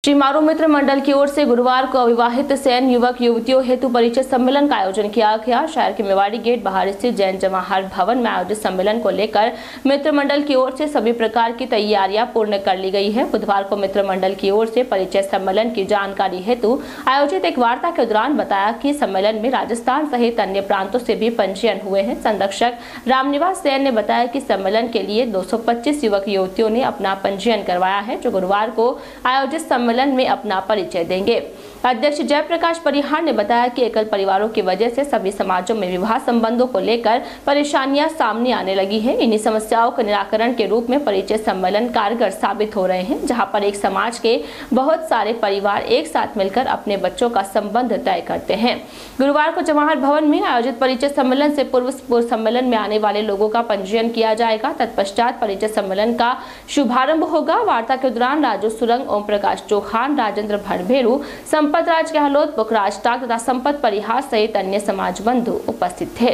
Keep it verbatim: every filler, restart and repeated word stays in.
चिमारू मित्र मंडल की ओर से गुरुवार को अविवाहित सैन युवक युवतियों हेतु परिचय सम्मेलन का आयोजन किया गया। शहर के मेवाड़ी गेट बाहर स्थित जैन जवाहर भवन में आयोजित सम्मेलन को लेकर मित्र मंडल की ओर से सभी प्रकार की तैयारियां पूर्ण कर ली गई है। बुधवार को मित्र मंडल की ओर से परिचय सम्मेलन की जानकारी हेतु आयोजित एक वार्ता के दौरान बताया कि सम्मेलन में राजस्थान सहित अन्य प्रांतों से भी पंजीयन हुए हैं। संरक्षक रामनिवास सैन ने बताया कि सम्मेलन के लिए दो सौ पच्चीस युवक युवतियों ने अपना पंजीयन करवाया है, जो गुरुवार को आयोजित सम्मेलन में अपना परिचय देंगे। अध्यक्ष जयप्रकाश परिहार ने बताया कि एकल परिवारों की वजह से सभी समाजों में विवाह संबंधों को लेकर परेशानियां सामने आने लगी हैं। इन्हीं समस्याओं के निराकरण के रूप में परिचय सम्मेलन कारगर साबित हो रहे हैं, जहां पर एक समाज के बहुत सारे परिवार एक साथ मिलकर अपने बच्चों का संबंध तय करते हैं। गुरुवार को जवाहर भवन में आयोजित परिचय सम्मेलन से पूर्व पूर्व सम्मेलन में आने वाले लोगों का पंजीयन किया जाएगा। तत्पश्चात परिचय सम्मेलन का शुभारंभ होगा। वार्ता के दौरान राजू सुरंग, ओम प्रकाश चौहान, राजेंद्र भड़भेरू, संपत राज गहलोत, पुखराज टाक तथा संपत परिहार सहित अन्य समाज बंधु उपस्थित थे।